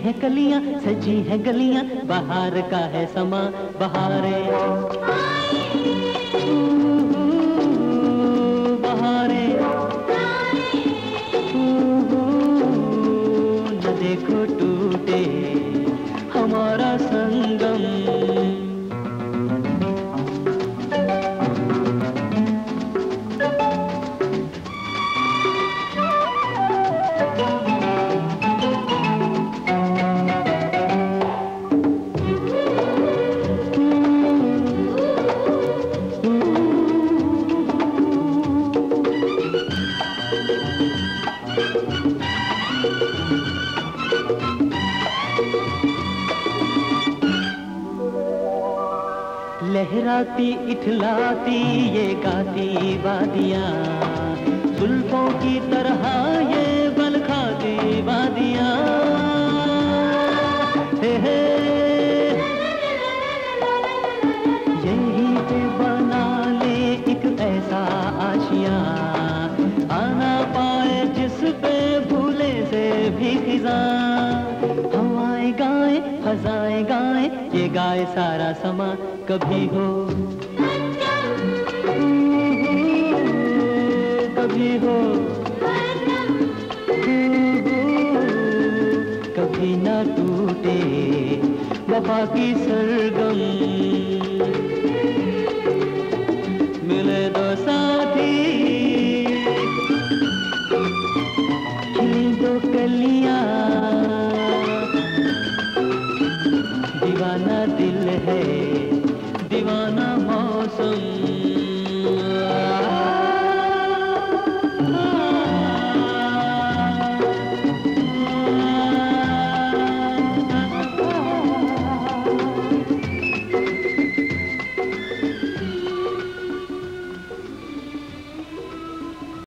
है कलियां, सजी है गलियां, बहार का है समा, बहारे बहारे न देखो टूटे हमारा संगम। लहराती इठलाती ये गाती वादियाँ, जुल्फों की तरह ये बल खाती वादियाँ, हे यहीं पे बना ले एक ऐसा आशियाँ, आना पाए जिस पे भूले से भी खिज़ां। हवाएं गाएं फजाएं गाएं, ये गाए सारा समा, कभी हो कभी हो कभी ना टूटे वफा की सरगम। मिले दो साथी खिली दो कलियां,